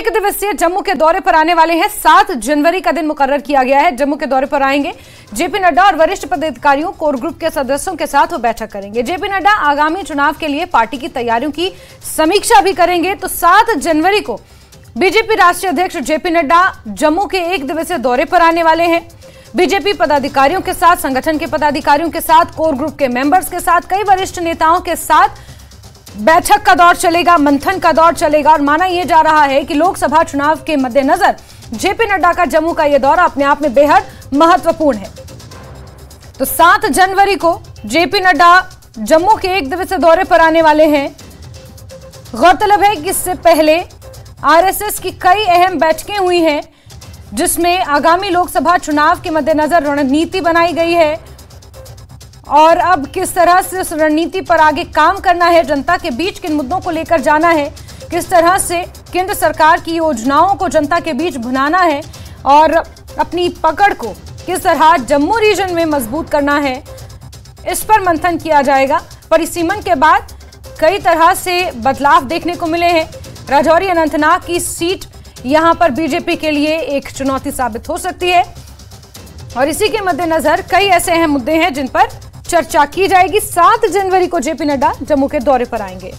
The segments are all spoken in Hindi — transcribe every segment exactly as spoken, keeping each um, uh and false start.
एक दिवसीय जम्मू के दौरे पर आने वाले हैं। सात जनवरी का दिन मुकर्रर किया गया है। जम्मू के दौरे पर आएंगे जेपी नड्डा और वरिष्ठ पदाधिकारियों, कोर ग्रुप के सदस्यों के साथ वो बैठक करेंगे। जेपी नड्डा आगामी चुनाव के लिए पार्टी की तैयारियों की समीक्षा भी करेंगे। तो सात जनवरी को बीजेपी राष्ट्रीय अध्यक्ष जेपी नड्डा जम्मू के एक दिवसीय दौरे पर आने वाले हैं। बीजेपी पदाधिकारियों के साथ, संगठन के पदाधिकारियों के साथ, कोर ग्रुप के मेंबर्स के साथ, कई वरिष्ठ नेताओं के साथ बैठक का दौर चलेगा, मंथन का दौर चलेगा। और माना यह जा रहा है कि लोकसभा चुनाव के मद्देनजर जेपी नड्डा का जम्मू का यह दौरा अपने आप में बेहद महत्वपूर्ण है। तो सात जनवरी को जेपी नड्डा जम्मू के एक दिवसीय दौरे पर आने वाले हैं। गौरतलब है कि इससे पहले आरएसएस की कई अहम बैठकें हुई हैं, जिसमें आगामी लोकसभा चुनाव के मद्देनजर रणनीति बनाई गई है और अब किस तरह से उस रणनीति पर आगे काम करना है, जनता के बीच किन मुद्दों को लेकर जाना है, किस तरह से केंद्र सरकार की योजनाओं को जनता के बीच भुनाना है और अपनी पकड़ को किस तरह जम्मू रीजन में मजबूत करना है, इस पर मंथन किया जाएगा। परिसीमन के बाद कई तरह से बदलाव देखने को मिले हैं। राजौरी अनंतनाग की सीट यहां पर बीजेपी के लिए एक चुनौती साबित हो सकती है और इसी के मद्देनजर कई ऐसे अहम मुद्दे हैं जिन पर चर्चा की जाएगी। सात जनवरी को जेपी नड्डा जम्मू के दौरे पर आएंगे।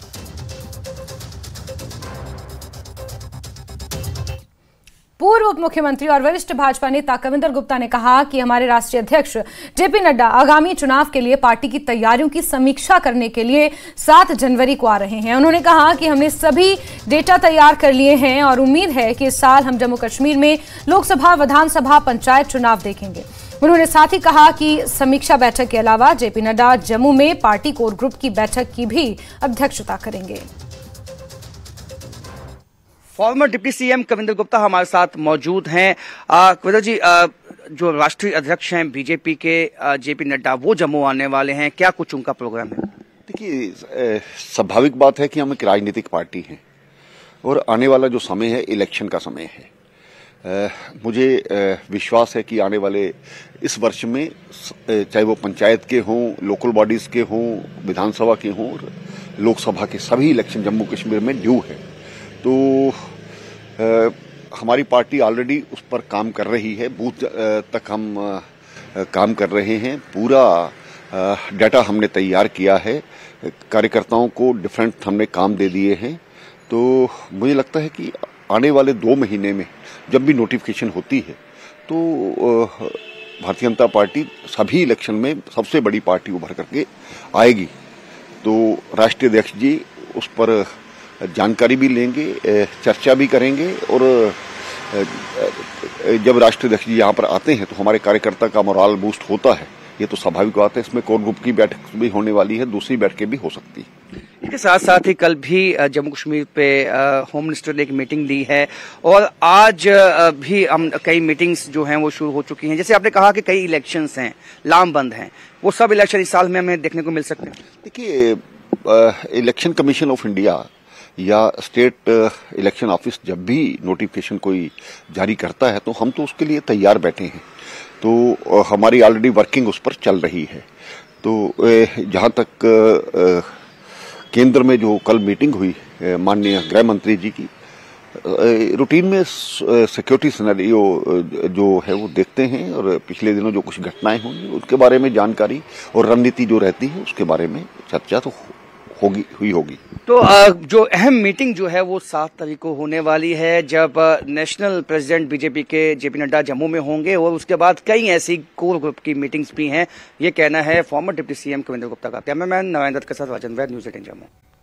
पूर्व उप मुख्यमंत्री और वरिष्ठ भाजपा नेता कविंदर गुप्ता ने कहा कि हमारे राष्ट्रीय अध्यक्ष जेपी नड्डा आगामी चुनाव के लिए पार्टी की तैयारियों की समीक्षा करने के लिए सात जनवरी को आ रहे हैं। उन्होंने कहा कि हमने सभी डेटा तैयार कर लिए हैं और उम्मीद है कि इस साल हम जम्मू कश्मीर में लोकसभा, विधानसभा, पंचायत चुनाव देखेंगे। उन्होंने साथ ही कहा कि समीक्षा बैठक के अलावा जेपी नड्डा जम्मू में पार्टी कोर ग्रुप की बैठक की भी अध्यक्षता करेंगे। Former deputy CM Kavinder Gupta हमारे साथ मौजूद हैं। कविंदर जी, आ, जो राष्ट्रीय अध्यक्ष हैं बीजेपी के जेपी नड्डा, वो जम्मू आने वाले हैं, क्या कुछ उनका प्रोग्राम है? देखिए, स्वाभाविक बात है कि हम एक राजनीतिक पार्टी हैं और आने वाला जो समय है इलेक्शन का समय है। आ, मुझे आ, विश्वास है कि आने वाले इस वर्ष में चाहे वो पंचायत के हों, लोकल बॉडीज के हों, विधानसभा के हों, लोकसभा के सभी इलेक्शन जम्मू कश्मीर में ड्यू है। तो आ, हमारी पार्टी ऑलरेडी उस पर काम कर रही है। बूथ तक हम आ, काम कर रहे हैं। पूरा आ, डाटा हमने तैयार किया है। कार्यकर्ताओं को डिफरेंट हमने काम दे दिए हैं। तो मुझे लगता है कि आने वाले दो महीने में जब भी नोटिफिकेशन होती है तो आ, भारतीय जनता पार्टी सभी इलेक्शन में सबसे बड़ी पार्टी उभर करके आएगी। तो राष्ट्रीय अध्यक्ष जी उस पर जानकारी भी लेंगे, चर्चा भी करेंगे और जब राष्ट्रीय अध्यक्ष जी यहाँ पर आते हैं तो हमारे कार्यकर्ता का मोराल बूस्ट होता है। ये तो स्वाभाविक बात है। इसमें कोर ग्रुप की बैठक भी होने वाली है, दूसरी बैठकें भी हो सकती है। इसके साथ साथ ही कल भी जम्मू कश्मीर पे होम मिनिस्टर ने एक मीटिंग ली है और आज भी हम कई मीटिंग्स जो हैं वो शुरू हो चुकी हैं। जैसे आपने कहा कि कई इलेक्शंस हैं, लामबंद हैं, वो सब इलेक्शन इस साल में हमें देखने को मिल सकते हैं। देखिए, इलेक्शन कमीशन ऑफ इंडिया या स्टेट इलेक्शन ऑफिस जब भी नोटिफिकेशन कोई जारी करता है तो हम तो उसके लिए तैयार बैठे हैं। तो हमारी ऑलरेडी वर्किंग उस पर चल रही है। तो जहां तक केंद्र में जो कल मीटिंग हुई माननीय गृह मंत्री जी की, रूटीन में सिक्योरिटी सिनेरियो जो है वो देखते हैं और पिछले दिनों जो कुछ घटनाएं हुई उसके बारे में जानकारी और रणनीति जो रहती है उसके बारे में चर्चा तो होगी हुई होगी। तो जो अहम मीटिंग जो है वो सात तारीख को होने वाली है, जब नेशनल प्रेसिडेंट बीजेपी के जेपी नड्डा जम्मू में होंगे और उसके बाद कई ऐसी कोर ग्रुप की मीटिंग्स भी हैं। ये कहना है former deputy CM Kavinder Gupta का। कैमरामैन नारायण दत्त के साथ राजन वैद, न्यूज़ एटीन जम्मू।